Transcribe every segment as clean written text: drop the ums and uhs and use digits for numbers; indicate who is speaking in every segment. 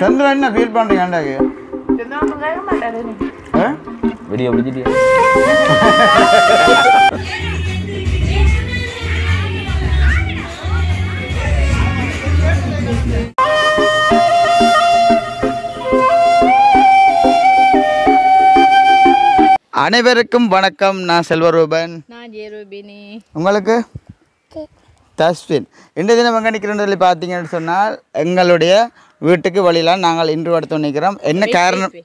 Speaker 1: சந்திரன் என்ன ஃபீல் பண்ணுறீங்க
Speaker 2: வீடியோ பிடிச்சிட்டியா?
Speaker 1: அனைவருக்கும் வணக்கம். நான் செல்வரூபன்.
Speaker 3: நான் ஜெயரூபினி.
Speaker 1: உங்களுக்கு தஸ்வின். இன்றைய தினம் எங்கே நிற்கிறோன்னு சொல்லி பார்த்தீங்கன்னு சொன்னால் எங்களுடைய வீட்டுக்கு வழியில் நாங்கள் இன்று எடுத்து நிற்கிறோம். என்ன காரணம்?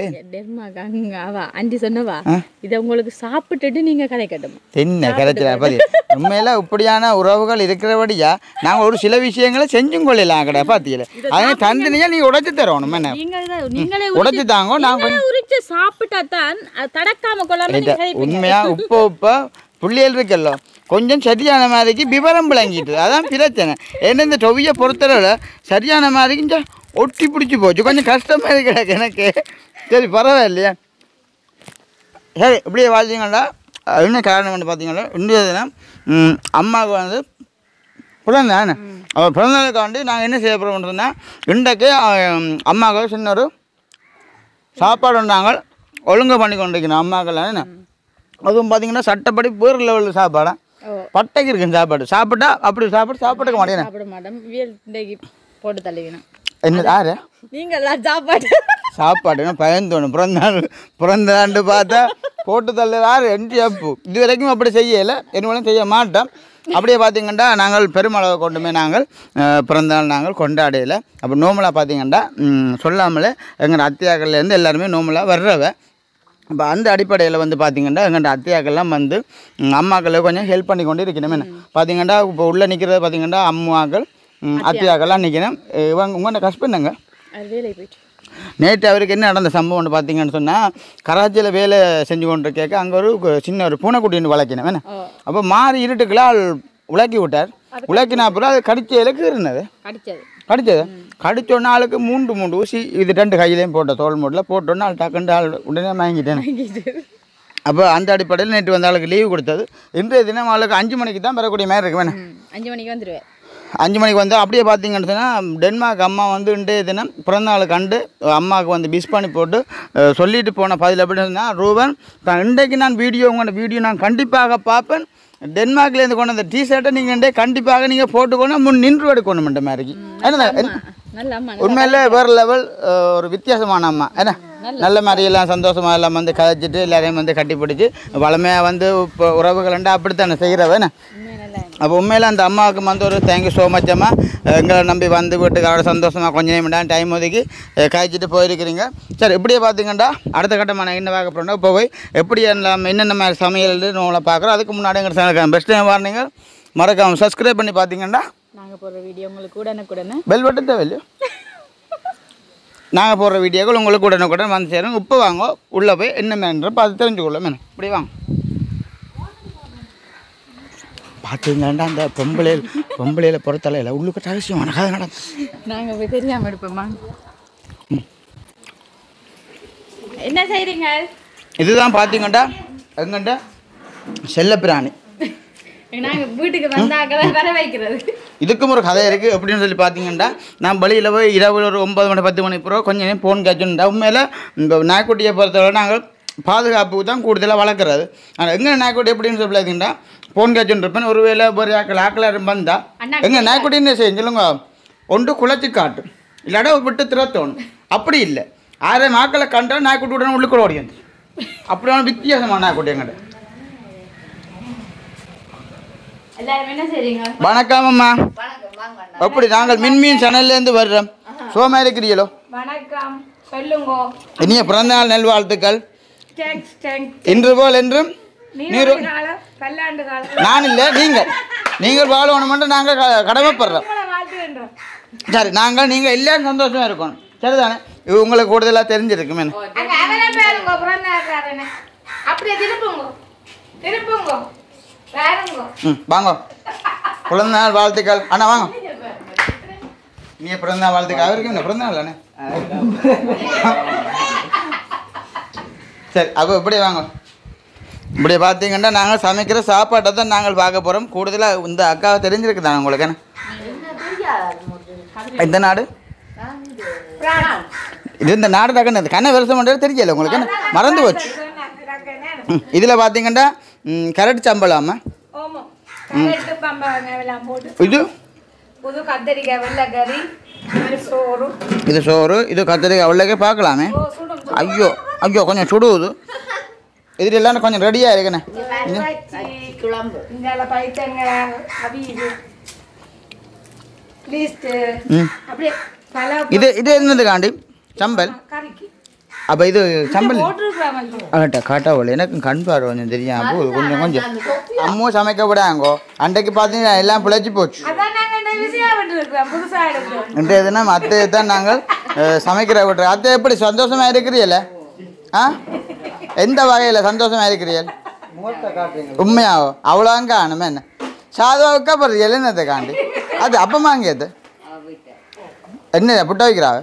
Speaker 3: அண்டி சொன்னவா இதை உங்களுக்கு சாப்பிட்டுட்டு நீங்க கதைக்கட்டும்.
Speaker 1: என்ன கதைச்சிடா பதி உண்மையில இப்படியான உறவுகள் இருக்கிறபடியா நாங்கள் ஒரு சில விஷயங்களை செஞ்சும் கொள்ளலாம் கிடையாது பார்த்தீங்களா. அதனால தந்தனியா நீ உடைச்சு தரணும். என்ன
Speaker 3: நீங்களே
Speaker 1: உடைச்சு தாங்க. நாங்கள்
Speaker 3: உரிச்சு சாப்பிட்டா தான் தடக்காம கொள்ளாம.
Speaker 1: உண்மையா உப்ப புள்ளியல் இருக்கல்ல கொஞ்சம் சரியான மாதிரிக்கு விவரம் விளங்கிட்டு அதான் பிரச்சனை. ஏன்னா இந்த டொவியை பொறுத்தளவில் சரியான மாதிரிக்கு ஒட்டி பிடிச்சி போச்சு. கொஞ்சம் கஷ்டமாக இருக்கிறாங்க எனக்கு. சரி பரவாயில்லையா. சரி இப்படியே வாழ்த்தீங்களா. என்ன காரணம் வந்து பார்த்தீங்கன்னா இன்றைய தினம் அம்மாவுக்கு வந்து பிறந்தானே அவர் பிறந்ததுக்காண்டி நாங்கள் என்ன செய்ய போகிறோம்னா இன்றைக்கு அம்மாவுக்கு சின்ன ஒரு சாப்பாடு நாங்கள் ஒழுங்கு பண்ணி கொண்டிருக்கணும் அம்மாக்கெல்லாம். என்ன அதுவும் பார்த்தீங்கன்னா சட்டப்படி வேறு லெவலில் சாப்பாடு பட்டைக்கு இருக்குன்னு சாப்பிட்டா அப்படி சாப்பிட்டுக்க மாட்டேன்.
Speaker 3: சாப்பிட மாட்டோம் போட்டு தள்ளிக்கணும்.
Speaker 1: என்ன யாரு
Speaker 3: நீங்கள்லாம்
Speaker 1: சாப்பாடுன்னா பயந்தோணும். பிறந்தாண்டு பார்த்தா போட்டு தள்ள யார் என்டி அப்பு இது வரைக்கும் அப்படி செய்யலை. என்ன செய்ய மாட்டோம். அப்படியே பார்த்தீங்கன்னா நாங்கள் பெருமளவை கொண்டுமே நாங்கள் பிறந்தநாள் நாங்கள் கொண்டாடையில். அப்போ நோமலாக பார்த்தீங்கன்னா சொல்லாமலே எங்கள் அத்தியாக்கள்லேருந்து எல்லாருமே நோமலாக வர்றவ. இப்போ அந்த அடிப்படையில் வந்து பார்த்திங்கன்னா எங்கள்கிட்ட அத்தியாக்கள்லாம் வந்து அம்மாக்களை கொஞ்சம் ஹெல்ப் பண்ணி கொண்டு இருக்கணும். என்ன பார்த்திங்கன்னா இப்போ உள்ளே நிற்கிறது பார்த்திங்கன்னா அம்மாக்கள் அத்தியாக்கள்லாம் நிற்கணும். இவங்க உங்கள்கிட்ட ஹஸ்பண்டுங்க
Speaker 3: வேலை போயிட்டு
Speaker 1: நேற்று அவருக்கு என்ன நடந்த சம்பவம்னு பார்த்தீங்கன்னு சொன்னால் கராச்சியில் வேலை செஞ்சு கொண்டு கேட்க அங்கே ஒரு சின்ன ஒரு பூனைக்குட்டின்னு வளர்க்கணும். என்ன அப்போ மாறி இருட்டுக்கெல்லாம் உலக்கி விட்டார். உலக்கினா அப்புறம் அது கடிச்சதுக்கு இருந்தது கடிச்சது கடிச்சோன்னா ஆளுக்கு மூன்று ஊசி இது 2 கையிலையும் போட்ட தோல் மூட்டில் போட்டோன்னா ஆள் டக்குண்டு ஆள் உடனே வாங்கிட்டேன். அப்போ அந்த அடிப்படையில் நேற்று வந்து ஆளுக்கு லீவு கொடுத்தது. இன்றைய தினம் ஆளுக்கு 5 மணிக்கு தான் வரக்கூடிய மாதிரி இருக்கு. வேணும்
Speaker 3: 5 மணிக்கு வந்துடுவேன்.
Speaker 1: 5 மணிக்கு வந்து அப்படியே பார்த்தீங்கன்னு சொன்னால் டென்மார்க் அம்மா வந்து இன்றைய தினம் பிறந்தநாள் கண்டு அம்மாவுக்கு வந்து பிஸ் பண்ணி போட்டு சொல்லிட்டு போன பதில் எப்படின்னு சொன்னால் ரூபன் இன்றைக்கு நான் உங்களோட வீடியோ நான் கண்டிப்பாக பார்ப்பேன். டென்மார்க்லேருந்து கொண்டு வந்த டிஷர்ட்டை நீங்கள் கண்டிப்பாக நீங்கள் போட்டுக்கணும் நின்று எடுக்கணும் மாதிரிக்கு. உண்மையிலே வேறு லெவல் ஒரு வித்தியாசமான அம்மா. என்ன நல்ல மாதிரி எல்லாம் சந்தோஷமாக எல்லாம் வந்து கதைச்சிட்டு எல்லாரையும் வந்து கட்டி பிடிச்சி வளமையாக வந்து இப்போ உறவுகள் அப்படித்தானே செய்கிறவ. என்ன அப்போ உண்மையில் அந்த அம்மாவுக்கு வந்து ஒரு தேங்க்யூ ஸோ மச் அம்மா. எங்களை நம்பி வந்து வீட்டுக்காரோட சந்தோஷமாக கொஞ்சம் நேரம் டைம் ஒதுக்கி காய்ச்சிட்டு போயிருக்கிறீங்க. சரி இப்படியே பார்த்தீங்கன்னா அடுத்த கட்டமாக நான் என்ன பார்க்க போகிறோன்னா இப்போ போய் எப்படி என்னென்ன மாதிரி சமையல் நம்மளை பார்க்குறோம். அதுக்கு முன்னாடி எங்கள் சேனலுக்கு பெஸ்ட் டைம் வார்னிங்க மறக்காமல் சப்ஸ்கிரைப் பண்ணி பார்த்தீங்கன்னா
Speaker 3: நாங்கள் போடுற வீடியோ உங்களுக்கு உடனுக்குடனே
Speaker 1: பெல் பட்டன் தேவையில்லையோ நாங்கள் போடுற வீடியோக்கள் உங்களுக்கு உடனுக்குடன் வந்து சேரும். இப்போ வாங்க உள்ளே போய் என்னமென்ற பார்த்து தெரிஞ்சுக்கொள்ளும். என்ன இப்படி வாங்க பார்த்தீங்கன்னா அந்த பொம்பளையில் பொறுத்தலையில் உள்ளுக்கு ரகசியமான கதை நடக்கும்.
Speaker 3: நாங்கள் போய் தெரியாமல் எடுப்போம்மா. என்ன செய்கிறீங்க?
Speaker 1: இதுதான் பார்த்தீங்கன்னா எங்கள்கிட்ட செல்லப்பிராணி
Speaker 3: நாங்கள் வீட்டுக்கு வந்தாக்க வர வைக்கிறது.
Speaker 1: இதுக்கும் ஒரு கதை இருக்குது. எப்படின்னு சொல்லி பார்த்தீங்கன்னா நான் வழியில் போய் இரவு ஒரு 9 மணி 10 மணி பிறகு கொஞ்சம் நேரம் ஃபோன் கேட்சணுண்டா. உண்மையில் இந்த நாய்க்குட்டியை பொறுத்தவரை நாங்கள் பாதுகாப்புக்கு தான் கூடுதலாக வளர்க்குறது. ஆனால் எங்கே நாய்க்குட்டி எப்படின்னு சொல்லி பார்த்தீங்கன்னா ஃபோன் கேட்சுன்னு இருப்பேன். ஒருவேளை ஒரு ஆக்கள் வந்தால் எங்கள் நாய்க்குட்டின்னு செய்ய சொல்லுங்க ஒன்று குளச்சி காட்டும் இல்லாட விட்டு திறத்தோணும். அப்படி இல்லை 6 ஆக்களை கண்டால் நாய்க்குட்டி உடனே உள்ளுக்குள்ள ஓடி வந்து அப்படியான வித்தியாசமான நாய்க்குட்டி எங்கிட்ட. வணக்கம் அம்மா. எப்படி நாங்கள் மின்மீன் சேனல்லேருந்து வர்றோம். சோமா இருக்கிறீங்களோ?
Speaker 3: வணக்கம் சொல்லுங்க.
Speaker 1: இனிய பிறந்தநாள் நல்வாழ்த்துக்கள். இன்று போல் என்றும் நான் இல்லை நீங்கள் வாழணுமென்று நாங்கள் கடமைப்படுறோம். சரி நீங்கள் எல்லாரும் சந்தோஷமாக இருக்கணும். சரிதானே? இது உங்களுக்கு கூடுதலாக தெரிஞ்சிருக்குமே. வாங்க பிறந்தநாள் வாழ்த்துக்கள் அண்ணா. வாங்க நீ பிறந்தநாள் வாழ்த்துக்கள் அவருக்கு என்ன பிறந்தநாள் அண்ணே. சரி அப்போ இப்படியே வாங்க. இப்படி பார்த்தீங்கன்னா நாங்கள் சமைக்கிற சாப்பாட்டை தான் நாங்கள் பார்க்க போகிறோம். கூடுதலாக இந்த அக்காவை தெரிஞ்சிருக்கு தானே உங்களுக்கு? என்ன இந்த நாடு இது இந்த நாடு டக்குன்னு கண்ணை வருஷம் பண்ணுறது தெரியல உங்களுக்கு மறந்து போச்சு. இதில் பார்த்தீங்கன்னா கரட் சம்பளம் இது
Speaker 3: புது கத்தரிக்காய் வெள்ளைக்கறி சோறு
Speaker 1: இது சோறு இது கத்திரிக்காய் வெள்ளைக்கே பார்க்கலாமே. ஐயோ ஐயோ கொஞ்சம் சுடுவது இது எல்லாம் கொஞ்சம் ரெடியாக இருக்குண்ணே. இது இது என்னதுக்காண்டி சம்பல் அப்போ இது சம்பல் காட்டாவில் எனக்கு கண் பார்வை கொஞ்சம் தெரியாம கொஞ்சம் கொஞ்சம் அம்மா சமைக்க விடாங்கோ அன்றைக்கு பார்த்தீங்கன்னா எல்லாம் பிழைச்சி போச்சு. இன்றைய தினம் அத்தையை தான் நாங்கள் சமைக்கிற விட்டுற. அத்தை எப்படி சந்தோஷமா இருக்கிறீல்ல? ஆ எந்த வகையில் சந்தோஷமா இருக்கிறீர்கள்? உண்மையாவோ அவ்வளோங்க காணுமே என்ன சாதுவாவுக்கா போகிறது எழுந்ததை காண்டி அது அப்பமாங்கியது என்ன புட்ட வைக்கிறாவ.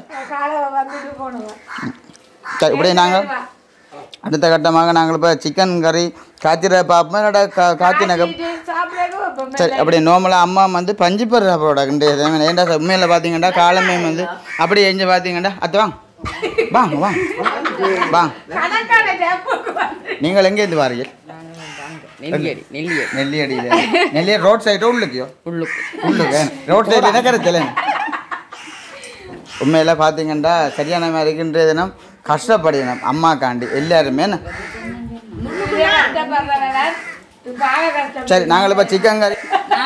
Speaker 1: சரி இப்படி நாங்கள் அடுத்த கட்டமாக நாங்கள் இப்போ சிக்கன் கறி காய்ச்சிற பார்ப்போம் என்னோட காய்ச்சினகம். சரி அப்படியே நார்மலாக அம்மா வந்து பஞ்சிப்பர் சாப்பிடோட ஏன்டா உண்மையில் பார்த்தீங்கன்னா காலமே வந்து அப்படி எஞ்சி பார்த்தீங்கன்னா அது வாங்க வாங்க வாங்க. நீங்கள் எங்கேருந்து வாரீர்கள்? நெல்லியடியில் நெல்லியடி ரோட் சைடோ உள்ளுக்கியோ? உள்ளுக்கு ரோட் சைடு என்ன கரைச்சல. உண்மையில் பார்த்தீங்கன்னா சரியான மாதிரி இருக்கின்ற தினம் கஷ்டப்படணும் அம்மாக்காண்டி எல்லாருமே. சரி நாங்கள் இப்போ சிக்கன் கறி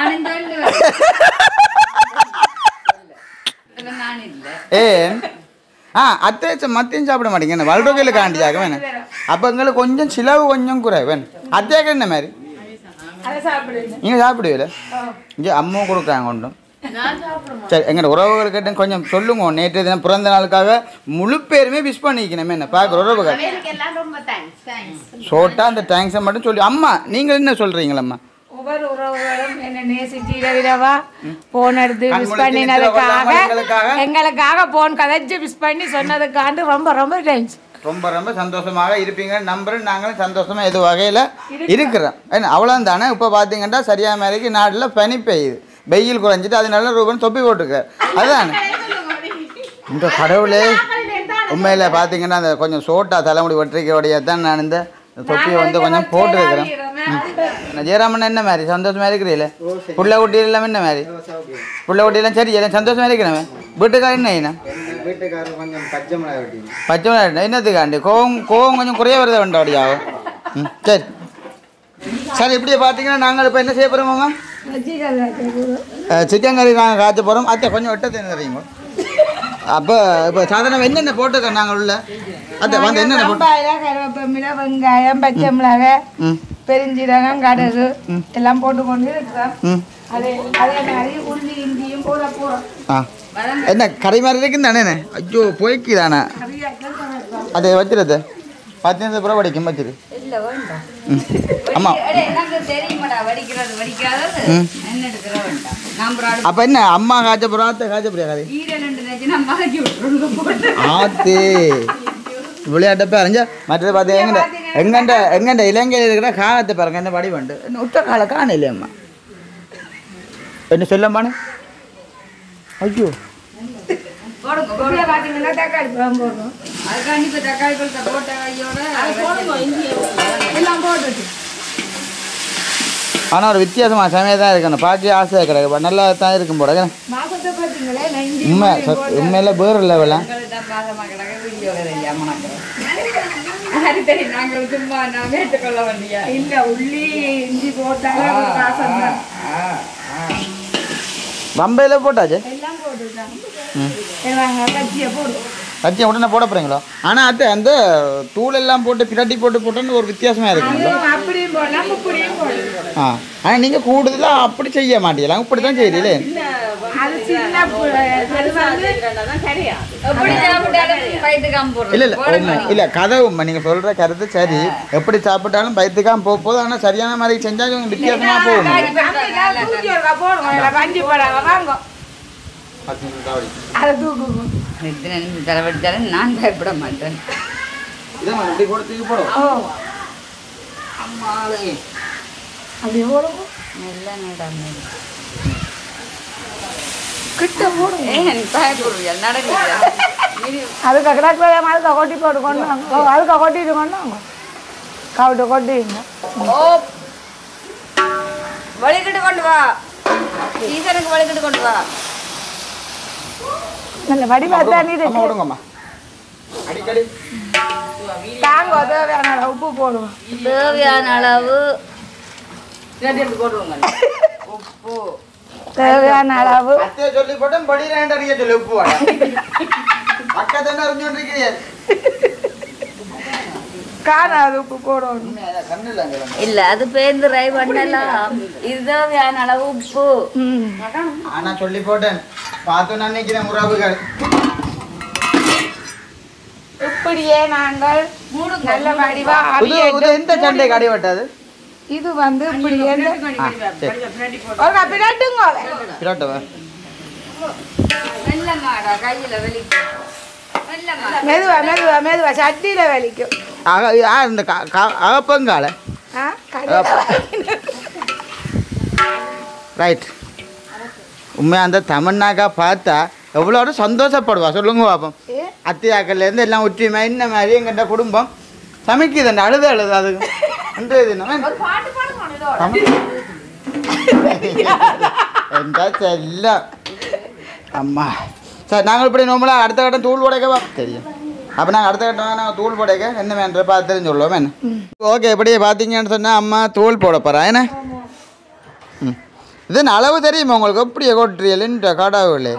Speaker 1: ஏன் அத்தை மத்தியம் சாப்பிட மாட்டேங்க என்ன வல்றோகையில் காண்டியாக வேணும். அப்போ எங்களுக்கு கொஞ்சம் சிலவு கொஞ்சம் குறை வேணும். அத்தையாக்க என்ன மாதிரி நீங்கள் சாப்பிடுவீல இங்கே அம்மாவும் கொடுக்குறாங்க ஒன்றும். சரி எங்களோட உறவுகள் கொஞ்சம் சொல்லுங்க. நேற்று தினம் பிறந்த நாளுக்காக முழு பேருமே விஷ் பண்ணிக்கணுமே என்ன பார்க்குற உறவுகள் ஷோர்ட்டாக அந்த தேங்க்ஸை மட்டும் சொல்லி. அம்மா நீங்கள் என்ன சொல்கிறீங்களம்மா?
Speaker 3: ஒவ்வொரு உறவுகளும் என்ன நேசிச்சு இரவிரவா போன் எடுத்து விஷ் பண்ணினதுக்காக எங்களுக்காக போன் கதைச்சு விஷ் பண்ணி சொன்னதுக்காண்டு ரொம்ப ரொம்ப தேங்க்ஸ்.
Speaker 1: ரொம்ப ரொம்ப சந்தோஷமாக இருப்பீங்க நம்புறேன். நாங்களும் சந்தோஷமாக எது வகையில் இருக்கிறோம். ஏன்னா அவ்வளோ தானே. இப்போ பார்த்தீங்கன்னா சரியான மாதிரிக்கு நாட்டில் பனி பெய்யுது, வெயில் குறைஞ்சிட்டு அதனால ரூபன் தொப்பி போட்டிருக்காரு. அதுதானே இந்த கடவுளே. உண்மையில் பார்த்தீங்கன்னா அந்த கொஞ்சம் சோட்டா தலைமுடி வெற்றிக்கையோடைய தான் நான் இந்த தொப்பியை வந்து கொஞ்சம் போட்டுருக்கிறேன். ஜெயராமன் என்ன மாதிரி சந்தோஷமாக இருக்கிறீங்களே? புள்ள குட்டியில் எல்லாம் என்ன மாதிரி? புள்ள குட்டியெல்லாம் சரி எல்லாம் சந்தோஷமாக இருக்கிறேன். வீட்டுக்காரர் என்ன ஐயா?
Speaker 4: வீட்டுக்காரர் கொஞ்சம் பச்சை
Speaker 1: மிளகாய் என்னத்துக்காண்டி கோவம் கொஞ்சம் குறைய வருத வேண்டாம் அப்படியாகும். சரி சரி இப்படியே பார்த்தீங்கன்னா நாங்கள் இப்போ என்ன செய்ய போகிறோம்? சிக்கன் கறி நாங்கள் காய்ச்ச போகிறோம். அத்தை கொஞ்சம் வெட்டத்தை என்ன தெரியுமா? அப்போ இப்போ சாதாரண என்னென்ன போட்டுருக்கோம் நாங்கள் உள்ள அத்தை வந்து என்னென்ன போட்டு
Speaker 3: கருவேப்பிலை வெங்காயம் பச்சை மிளகாய் பெருஞ்சீரகம் கடுகு எல்லாம் போட்டு கொண்டு இருக்கிறோம். அதே மாதிரி உருளி இஞ்சியும் போட போகிறோம்.
Speaker 1: என்ன கறி மாதிரி இருக்குன்னு தானே? ஐயோ போய்க்குதானே அதை வச்சிருது 10 நிமிஷம் அப்புறம் வடிக்கும் வச்சிரு. ஆமாம் அப்போ என்ன அம்மா காய்ச்ச போகிறோம் அத்தை காய்ச்ச போறியா கறி ஆத்து விளையாட்டப்ப அறிஞ்சா. மற்றது பார்த்தீங்க எங்கண்ட இலங்கையில் இருக்கிற காலத்தை பாருங்க என்ன படி வந்து என்ன உத்த காலை காண இல்லையம்மா என்ன சொல்லம்மானு. ஐயோ
Speaker 3: தக்காளி போடணும்.
Speaker 1: ஆனால் ஒரு வித்தியாசமாக சமையல் தான் இருக்கணும். பார்க்க ஆசையாக கிடையாது நல்லா தான் இருக்கும் போட. உண்மை உண்மையில வேறு லெவலாம். பம்பையில் போட்டாச்சு கட்சியை உடனே போட போகிறீங்களோ? ஆனால் அது அந்த தூள் எல்லாம் போட்டு பிரட்டி போட்டோன்னு ஒரு வித்தியாசமாக இருக்குங்களா? ஆனால் நீங்கள் கூடுதலாக அப்படி செய்ய மாட்டீங்களா? இப்படி தான் செய்யறீங்களே. இல்லை இல்லை இல்லை கதை உண்மை நீங்கள் சொல்கிற கருத்து சரி. எப்படி சாப்பிட்டாலும் பயத்துக்காம போகுது. ஆனால் சரியான மாதிரி செஞ்சால் வித்தியாசமாக போகும்.
Speaker 3: தலைவடித்தாலும் நான் பயப்பட மாட்டேன். கிட்ட போடுங்க. பயப்படுவியா? நடக்குது அதுக்கு கிடக்கு அதுக்கு கொட்டி போட்டு கொண்டு வாங்க அதுக்கு கொட்டிட்டு கொண்டு வாங்க கவுட்டு கொட்டிங்க
Speaker 5: ஓ வலிக்கிட்டு கொண்டு வா ஈசனுக்கு வலிக்கிட்டு கொண்டு வா
Speaker 3: நல்ல வடிவா நீர்
Speaker 1: விடுங்கம்மா அடிக்கடி
Speaker 3: தாங்க தேவையான அளவு உப்பு போடுவோம்
Speaker 5: தேவையான அளவு
Speaker 3: உப்பு தேவையான அளவு
Speaker 1: அத்தையை சொல்லி போட்டேன் படி ரெண்டறிய சொல்லி உப்பு வாடா அக்கா தானே அறிஞ்சுட்டு
Speaker 3: காணாது உப்பு போடணும்
Speaker 5: இல்ல அது பேருந்து ரை பண்ணலாம் இது தேவையான அளவு உப்பு
Speaker 1: ஆனா சொல்லி போட்டேன் பார்த்து நான் நினைக்கிறேன் உறவுகள்
Speaker 3: இப்படியே நாங்கள் நல்ல வடிவா
Speaker 1: எந்த சண்டைக்கு அடிபட்டது
Speaker 3: இது வந்து இப்படியே பிராட்டுங்க
Speaker 1: பிராட்டவா
Speaker 5: வெள்ளங்காடா கையில வெளிக்கும்
Speaker 3: மெதுவா மெதுவா மெதுவா சட்டியில வலிக்கும்
Speaker 1: இந்த அகப்பங்கால ரைட் உண்மையாக அந்த தமிழ்நாக்கா பார்த்தா எவ்வளோ சந்தோஷப்படுவா சொல்லுங்க பாப்போம் அத்தியாக்கள்லேருந்து எல்லாம் ஒற்றுமை இந்த மாதிரி எங்கிட்ட குடும்பம் சமைக்குது அந்த அழுது அதுக்கு அந்த இது எந்த செல்ல அம்மா சார் நாங்கள் இப்படி நோம்பலாம் அடுத்த கட்டம் தூள் உடைக்கவா தெரியும் அப்போ நாங்கள் அடுத்த கட்டம் நாங்கள் தூள் போடைக்க என்ன வேண்ட பார்த்துன்னு சொல்லுவோம் என்ன ஓகே இப்படியே பார்த்தீங்கன்னு சொன்னால் அம்மா தூள் போட போகிறா என்ன இது அளவு தெரியுமா உங்களுக்கு எப்படியே கொட்டுறீல்ன்ற கடவுளே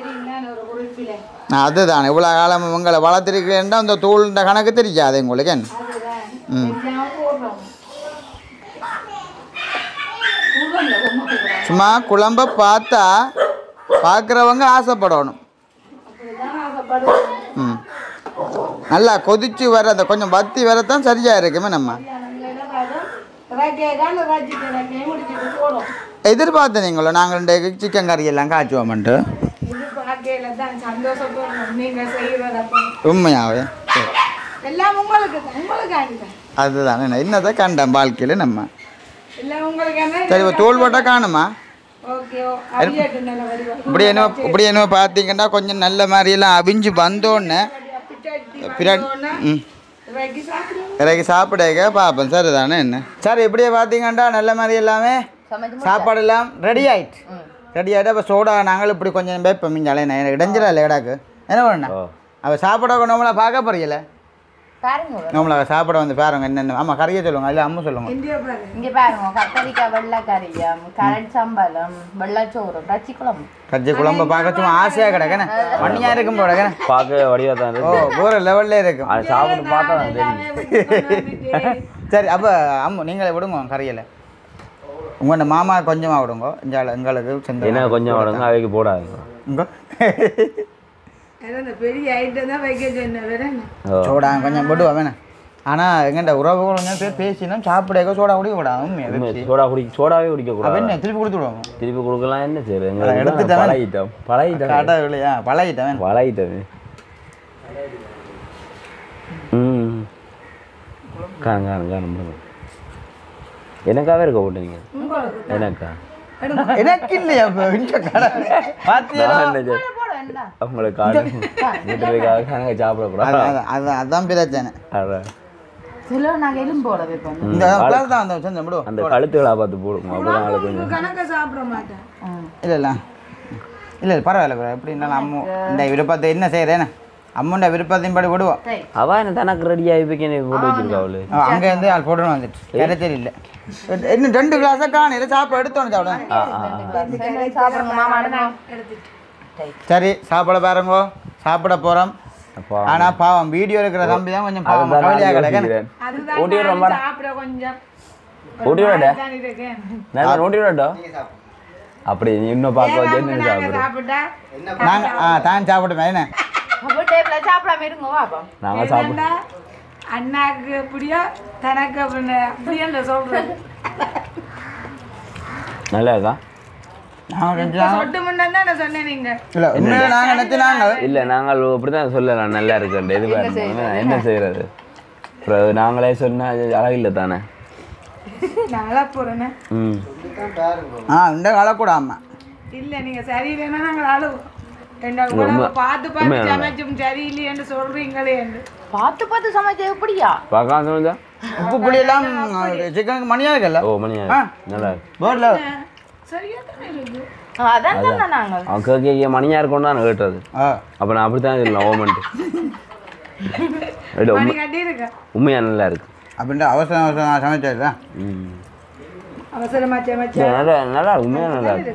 Speaker 1: அதுதான் இவ்வளோ காலம் உங்களை வளர்த்துருக்கேன்டா அந்த தூள்ன்ற கணக்கு தெரியாது உங்களுக்கு என்ன சும்மா குழம்ப பார்த்தா பார்க்குறவங்க ஆசைப்படணும் நல்லா கொதிச்சு வர அந்த கொஞ்சம் பத்தி வரத்தான் சரியாக இருக்குமே நம்ம எதிர்பார்த்து நீங்களோ நாங்கள் இந்த சிக்கன் கறி எல்லாம் காய்ச்சுவோம்ட்டு உண்மையாவே அதுதான் என்னதான் கண்டேன் வாழ்க்கையில் நம்ம சரி இப்போ தோல் போட்டால் காணுமா இப்படி என்ன பார்த்தீங்கன்னா கொஞ்சம் நல்ல மாதிரியெல்லாம் அவிஞ்சு வந்தோடனே இறக்கி சாப்பிடக்க பார்ப்பேன் சார் தானே என்ன சார் இப்படியே பார்த்தீங்கன்னா நல்ல மாதிரி எல்லாமே சாப்பாடு எல்லாம் ரெடி ஆகிட்டு அப்போ சோடா நாங்களும் இப்படி கொஞ்சம் வைப்போம் மிஞ்சாலே எனக்கு இடைஞ்சிடா இல்லை இடாக்கு என்ன பண்ணா அவள் சாப்பிட நம்மளா பார்க்க போறீங்கள நம்மளா சாப்பிட வந்து பாருங்க என்னென்ன ஆமாம் கறியை சொல்லுங்க இல்லை அம்மா சொல்லுங்க
Speaker 5: இங்கே பாருங்க கத்தரிக்காய் வெள்ளைக்கறியம் கரண்ட் சம்பளம் வெள்ளைச்சோறு கச்சி
Speaker 1: குழம்பு பார்க்க சும்மா ஆசையாக கிடக்கேண்ணே மண்ணியாக இருக்கும் போடக்கேண்ணே
Speaker 2: பார்க்க வடிவா தான்
Speaker 1: ஓ போகிற லெவல்லே இருக்கும்
Speaker 2: அது சாப்பிட்டு பார்த்தா தெரியும்
Speaker 1: சரி அப்போ அம்மா நீங்களே விடுங்க கறியில் உங்கள் மாமா கொஞ்சமாக விடுங்க எங்களுக்கு செஞ்சு
Speaker 2: என்ன கொஞ்சம் விடுங்க அவைக்கு போடாதுங்க
Speaker 3: பெரிய ஐட்டம் தான் வைக்க சொன்னேன்
Speaker 1: சோடா கொஞ்சம் போட்டு வேணேன் ஆனால் எங்கள்கிட்ட உறவுகள் கொஞ்சம் பேர் பேசினா சாப்பிட சோடா குடிக்க கூடாது
Speaker 2: சோடாவே குடிக்க கூடாது
Speaker 1: என்ன திருப்பி கொடுத்துடுவோம்
Speaker 2: திருப்பி கொடுக்கலாம் என்ன சரி
Speaker 1: எடுத்துட்டேன் பழகிட்டேன்
Speaker 2: காணும் எனக்காவே இருக்க போட்டு நீங்க எனக்கா
Speaker 1: எனக்கு இல்லையா
Speaker 2: அவங்களுக்கு சாப்பிடக்கூடாது
Speaker 1: அதான் பிரச்சனை
Speaker 2: அந்த கழுத்துகளா பார்த்து போடுங்க அப்பதான் கொஞ்சம்
Speaker 1: இல்லை இல்லை இல்லை பரவாயில்ல எப்படின்னா அம்மு இந்த விருப்பத்தை என்ன செய்யறேன்னு அம்மோண்ட விருப்பத்தையும் படி விடுவோம்
Speaker 2: அவ என்ன தனக்கு ரெடி ஆகி போட்டு வச்சிருக்கா அவளு
Speaker 1: அங்கேருந்து ஆள் போடணும் வந்துட்டு வேற தெரியல இன்னும் 2 கிளாஸை காணும் சாப்பிட எடுத்தோன்னு சாப்பிட சரி சாப்பிட பாருங்கோ சாப்பிட போகிறோம் ஆனால் பாவம் வீடியோ இருக்கிற தம்பி தான் கொஞ்சம் பாவம் கவலையாக கிடக்கேன்
Speaker 2: அப்படி இன்னும் பார்க்க வச்சு சாப்பிடு
Speaker 1: நாங்கள் தான் சாப்பிடுவேன் என்ன
Speaker 2: நாங்கள் சாப்பிட
Speaker 3: அண்ணாக்கு அப்படியா தனக்கு அப்படியா சொல்றேன்
Speaker 2: நல்லா இருக்கா இல்ல நாங்கள் அப்படிதான் சொல்லலாம் நல்லா இருக்கு இது என்ன செய்யறது நாங்களே சொன்னா அழகில்ல தானே
Speaker 3: என்ன கூட பார்த்து பார்த்து சமைச்சும் சரியில்லைன்னு சொல்றீங்களே என்று
Speaker 5: பார்த்து சமைச்சா எப்படியா
Speaker 2: பார்க்கலாம் சமைச்சா
Speaker 1: உப்பு புளியெல்லாம் சிக்கனுக்கு மணியா இருக்குல்ல
Speaker 2: ஓ மணியா நல்லா இருக்கு
Speaker 1: போர்டில்
Speaker 3: சரியா தானே இருக்கு
Speaker 5: அதான் சொன்னேன் நாங்கள்
Speaker 2: அவன் கேட்க மணியா இருக்கும்னு தான் கேட்டது அப்போ நான் அப்படி தான் இல்லை ஓமன்ட்டு
Speaker 3: மணி கட்டி இருக்கா
Speaker 2: உண்மையா நல்லா இருக்கு
Speaker 1: அப்படின்ட்டு அவசரம் சமைச்சா
Speaker 3: அவசரமா சமைச்சா
Speaker 2: நல்லா உண்மையா நல்லா இருக்கு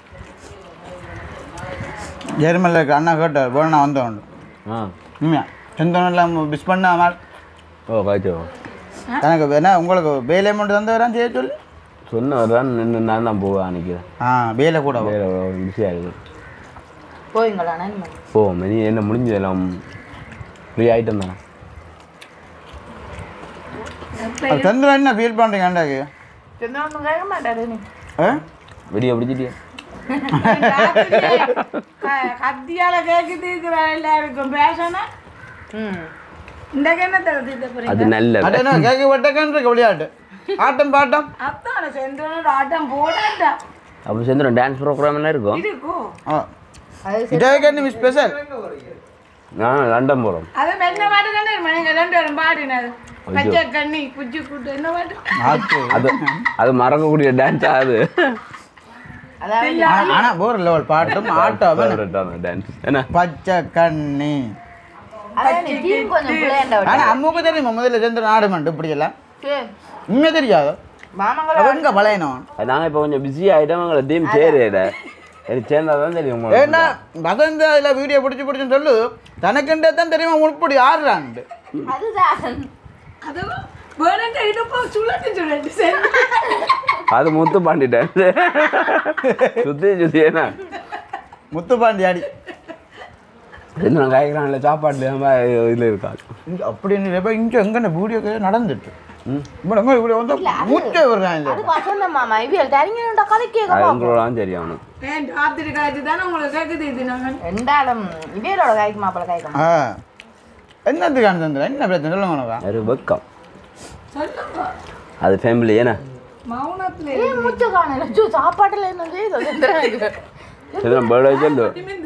Speaker 1: ஜெர்மனில் இருக்க அண்ணா கேட்டார் போன நான் வந்தோம் உண்மையா செந்தோன்னெல்லாம் மிஸ் பண்ண
Speaker 2: ஓ காய்ச்சோ
Speaker 1: எனக்கு என்ன உங்களுக்கு வேலை மட்டும் தந்தவரான் செய்ய சொல்லி
Speaker 2: சொன்னவர் தான் நின்று நான் தான் போவேன் அன்றைக்கி
Speaker 1: வேலை கூட
Speaker 2: வேறு பிஸியாக இருக்குது
Speaker 5: போவீங்களா
Speaker 2: ஓ மணி என்ன முடிஞ்சது எல்லாம் ஃப்ரீ ஆகிட்டோம் தானே
Speaker 1: சந்திரன் என்ன ஃபீல் பண்ணுறீங்க அண்டாக்கு
Speaker 5: ஒன்றும் கேட்க மாட்டாரு நீ
Speaker 2: வெடியை பிடிச்சிட்டியா
Speaker 3: கத்தியால கேக்குது எல்லாருக்கும் பேசனா இந்த என்ன தருது
Speaker 2: அது நல்ல
Speaker 1: கேட்க விட்டக்கன்ற விளையாட்டு ஆட்டம் பாட்டம்
Speaker 3: அத்தான செந்தோனோட ஆட்டம் போடாட்டா
Speaker 2: அப்போ சேர்ந்துடும் டான்ஸ் ப்ரோக்ராம் எல்லாம் இருக்கும்
Speaker 1: இதே மிஸ் ஸ்பெஷல்
Speaker 2: நான் லண்டன் போகிறோம்
Speaker 3: அது என்ன பாட்டு தானே மணிங்க 2 பேரும் பாடினது பச்சை கண்ணி குச்சி கூட்டு என்ன பாட்டு
Speaker 2: அது மறக்கக்கூடிய டான்ஸ் அது
Speaker 1: ஆனா போர் லெவல் பாட்டும் ஆட்டம்
Speaker 2: டான்ஸ் என்ன
Speaker 1: பச்சை கண்ணி
Speaker 5: கொஞ்சம் பிள்ளையாண்டா
Speaker 1: ஆனா அம்முக்கு தெரியுமா முதல்ல சேர்ந்து ஆடுமெண்ட் இப்படி எல்லாம் உண்மை தெரியாது எங்க பழையனும்
Speaker 2: நாங்கள் இப்போ கொஞ்சம் பிஸி ஆகிட்டோம் எங்களை டீம் சேரிட எனக்கு சேர்ந்தால் தான் தெரியும்
Speaker 1: ஏன்னா வசந்த இதில் வீடியோ பிடிச்சுன்னு சொல்லு தனக்குண்டே தான் தெரியுமா இப்படி ஆடுறான்ட்டு
Speaker 3: அதுவும் வேணுங்க இடுப்போ சுழட்டு சரி
Speaker 2: அது முத்து பாண்டிட்டேன் சுற்றி ஏன்னா
Speaker 1: முத்துப்பாண்டி ஆடி
Speaker 2: என்ன காய்க்கிறான் இல்லை சாப்பாட்டுல இதில் இருக்காது
Speaker 1: அப்படின்னு இங்கே எங்கே வீடியோ நடந்துட்டு மூச்சே வருறாங்க
Speaker 2: தெரியும் அவனுக்கு
Speaker 3: ராத்திரி காய்ச்சி தானே உங்களுக்கு கேட்குது இது நாங்கள்
Speaker 5: ரெண்டாலும் இவையோட காய்க்கு மாப்பிள்ள காய்க்கும்
Speaker 1: என்னத்துக்கான தந்துடும் என்ன பிரச்சனை சொல்லுங்க உனக்கா
Speaker 2: அது வெக்கம்
Speaker 3: சொல்லுங்க
Speaker 2: அது ஃபேமிலி ஏன்னா
Speaker 3: மௌனத்துல
Speaker 5: முச்ச காணல சாப்பாட்டுல என்ன
Speaker 2: சந்திரன் பேர்டே சொல்லு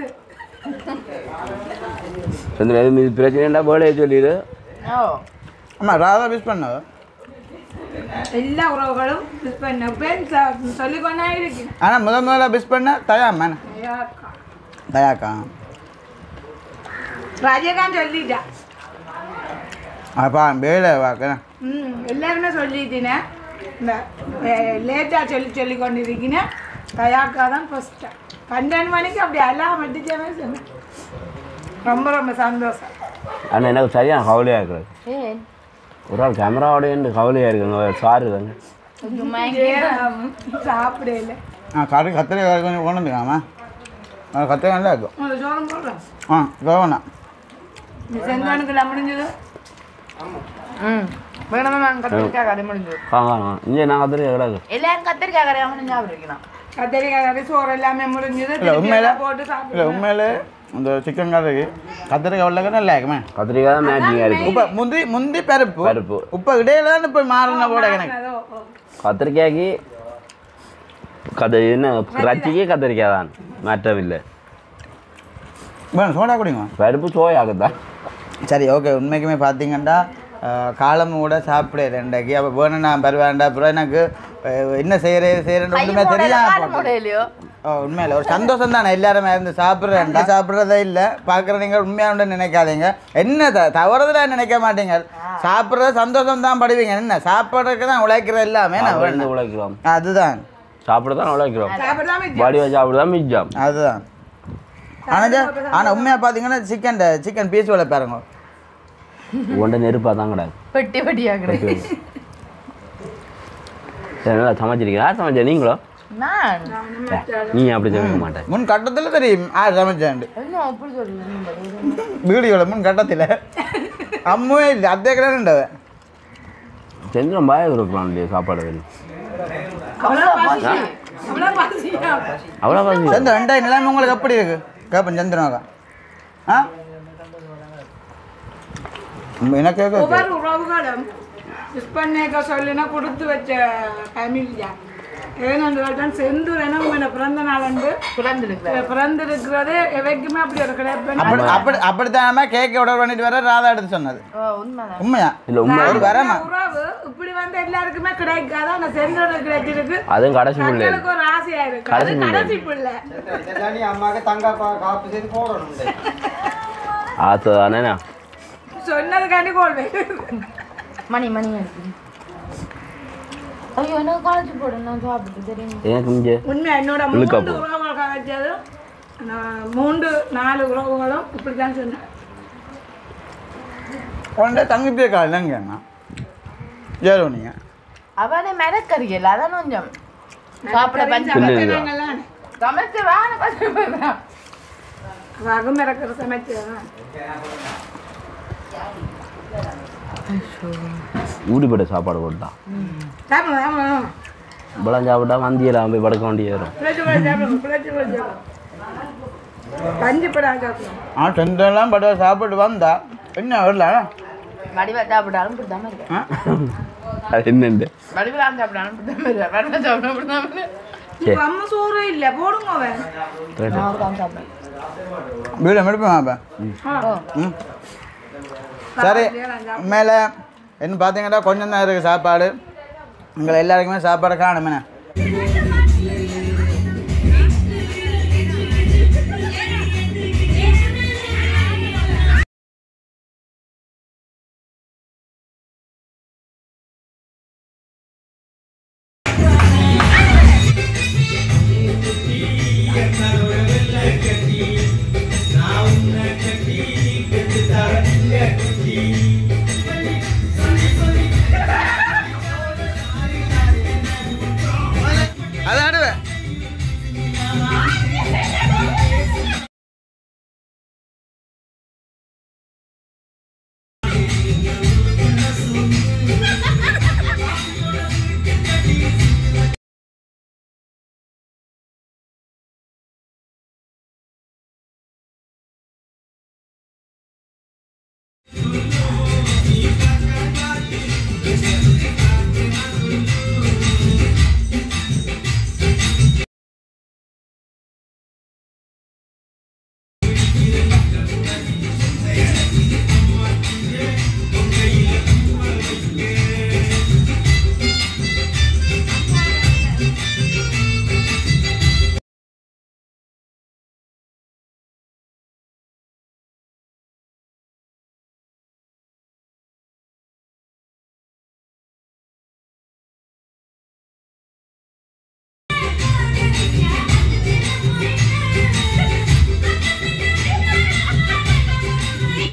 Speaker 2: சந்திரன் எது மீது பிரச்சனைண்டா பேர்டே சொல்லிடு
Speaker 1: ஆமாம் ராதா மிஸ் பண்ண
Speaker 3: எல்லா உறவுகளும் மிஸ் பண்ண சொல்லிக்கொண்டே இருக்கு
Speaker 1: ஆனால் முதல்ல மிஸ் பண்ண தயாமேன் தயாக்கா
Speaker 3: ரஜகாந்த் சொல்லிட்டா
Speaker 1: அப்பா வேலை பார்க்குறேன்
Speaker 3: எல்லாருமே சொல்லிட்டீனே இந்த லேட்டாக சொல்லி கொண்டிருக்கீங்க தயாக்கா தான் ஃபஸ்ட்டு 12 மணிக்கு அப்படி எல்லாம் மட்டுச்சேமே சொன்னேன் ரொம்ப ரொம்ப சந்தோஷம்
Speaker 2: ஆனால் எனக்கு சரியான கவலையாக இருக்கிறது ஒரு ஆள் கேமராவோட கவலையாக இருக்குங்க சாரு தாங்க
Speaker 3: சாப்பிடல
Speaker 1: கத்திரிக்காய் கொஞ்சம் கொண்டு வந்துக்காமா கத்திரிக்காய் நல்லா இருக்கும்
Speaker 3: சோளம் போடுறேன்
Speaker 1: கவனா
Speaker 3: செந்தோனுக்குள்ள முடிஞ்சது கத்திரிக்காய் கறி முடிஞ்சது
Speaker 2: இங்கே நான் கத்திரிக்காய் கிடக்கு
Speaker 5: எல்லாரும் கத்திரிக்காய் கறி முடிஞ்சு சாப்பிடுறீங்களா
Speaker 3: கத்திரிக்காய் கறி சோறு எல்லாமே முடிஞ்சது போட்டு சாப்பிட்டு
Speaker 1: உண்மையில அந்த சிக்கன் கறி கத்திரிக்காய் உள்ளக்க நல்லா இருக்குமே
Speaker 2: கத்திரிக்காய் தான் மேட்சிங்காக இருக்குது
Speaker 1: இப்போ முந்தி பருப்பு இப்போ இடையில தான் இப்போ மாறின போட எனக்கு
Speaker 2: கத்திரிக்காய்க்கு என்ன ரச்சிக்கே கத்திரிக்காய் தான் மாற்றம் இல்லை
Speaker 1: வேணும் சோடா குடிங்க
Speaker 2: பருப்பு சோயாக்குதான்
Speaker 1: சரி ஓகே உண்மைக்குமே பார்த்தீங்கன்னா காலம் கூட சாப்பிடல இன்றைக்கு அப்போ வேணும் நான் பருவேண்டா அப்புறம் எனக்கு என்ன செய்கிறேன்னு ஒன்றுமே தெரியாது உண்மையில ஒரு சந்தோஷம் தானே எல்லாருமே இருந்து சாப்பிட்றதே இல்லை பார்க்குற நீங்கள் உண்மையாக நினைக்காதீங்க என்ன தவறுதலாக நினைக்க மாட்டீங்க சாப்பிட்றது சந்தோஷம் தான் படுவீங்க என்ன சாப்பிட்றதுக்கு தான் உழைக்கிறது எல்லாமே நான்
Speaker 2: உழைக்கிறோம்
Speaker 1: அதுதான்
Speaker 2: சாப்பிட தான் உழைக்கிறோம் பாடிவா சாப்பிடுதான் மிச்சம்
Speaker 1: அதுதான் ஆனால் உண்மையாக பார்த்தீங்கன்னா சிக்கன் பீஸ் விலை பாருங்க
Speaker 2: ஒன்றை நெருப்பாக தான் கிடாது
Speaker 5: பெட்டி பெட்டியாக கிடக்கு
Speaker 2: நல்லா சமைச்சிருக்கீங்க யார் சமைச்சா நீங்களோ நீ அப்படி சமைக்க மாட்டேன்
Speaker 1: முன் கட்டத்தில் தெரியும் சமைச்சாண்டு வீடியோவில் முன் கட்டத்தில் அம்மே இல்லை அதே கிடையாது
Speaker 2: செந்திரம் பாய இருக்கலாம் இல்லையா சாப்பாடு வேணும் அவ்வளோ பாசி
Speaker 1: சந்திரன் ரெண்டாயிரம் நிலைமை உங்களுக்கு எப்படி இருக்கு கேப்பன் சந்திரனாக்கா எனக்கு
Speaker 3: ஒவ்வொரு உறவுகளும் மிஸ் பண்ணிக்க சொல்லினா கொடுத்து வச்ச ஃபேமிலியா ஏன்னு கேட்டால் செந்தூரனும் என்ன பிறந்த நாள் வந்து பிறந்திருக்கிறதே எவைக்குமே அப்படி ஒரு கிடையாது.
Speaker 1: அப்படித்தானே கேக் ஆர்டர் பண்ணிட்டு வர ராதா எடுத்து சொன்னது உண்மையா
Speaker 2: இல்ல உண்மை
Speaker 1: ஒரு வரமா
Speaker 3: உறவு இப்படி வந்து எல்லாருக்குமே கிடைக்காது. அந்த செந்தூருக்கு கிடைச்சிருக்கு.
Speaker 2: அதுவும் கடைசி பிள்ளை
Speaker 3: எனக்கு ஒரு ஆசையா இருக்கு. அது கடைசி பிள்ளை.
Speaker 4: அம்மாக்கு தங்க காப்பு செய்து போடணும்.
Speaker 2: ஆத்ததானே
Speaker 3: சொன்னதுக்காண்டி கோல்வே
Speaker 5: மணி ஐயோ எனக்கு காலேஜ் போடணும் நான் சாப்பிட்டு தெரியும்
Speaker 2: எனக்கு இங்கே
Speaker 3: உண்மை என்னோட 3 உறவுகள் காலேஜதும் 3-4 உறவுகளும் இப்படிதான் சொன்னேன்.
Speaker 1: உடனே தங்கப்பிய காலைங்க ஏறோ நீங்க
Speaker 5: அவனே மெரக்கறியல அதான் கொஞ்சம் சாப்பிட
Speaker 3: சமைச்சாங்கல்ல
Speaker 5: சமைச்சு வாங்க பசங்க
Speaker 3: ரகம் இறக்குற சமைச்சதான்
Speaker 2: ஊடிப்பட்ட சாப்பாடு போட்டான்
Speaker 3: சாப்பிடணும்.
Speaker 2: இப்பெல்லாம் சாப்பிட்டா மந்தியெல்லாம் போய் படுக்க வேண்டிய வரும்.
Speaker 1: டென்டெல்லாம் படுவா சாப்பிட்டு வந்தா என்ன வரல
Speaker 5: வடிவா சாப்பிட்டாலும் இப்படிதான் இருக்கேன்.
Speaker 2: அது என்னண்டு
Speaker 5: வடிவெல்லாம் சாப்பிட்டாலும் இப்படிதான் இருக்கேன். வடிவா சாப்பிட்டாலும் இப்படிதான் இருக்கேன்.
Speaker 3: அம்மா சோறு இல்லை போடுங்க அவன்
Speaker 5: நான் சாப்பிட்டேன்.
Speaker 1: வீடு எடுப்பேன் ம் சரி மேலே என்ன பார்த்தீங்கன்னா கொஞ்சம் தான் இருக்குது சாப்பாடு. எங்களை எல்லாருக்குமே சாப்பாடு காணுமே. அது